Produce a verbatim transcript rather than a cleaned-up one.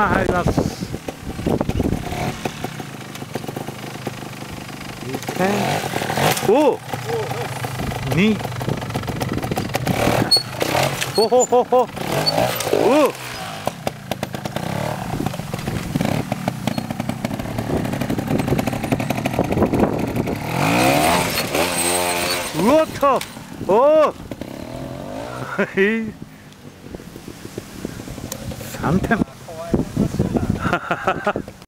入ります。いちてんおにほほほほおうわっとおおはいさんてん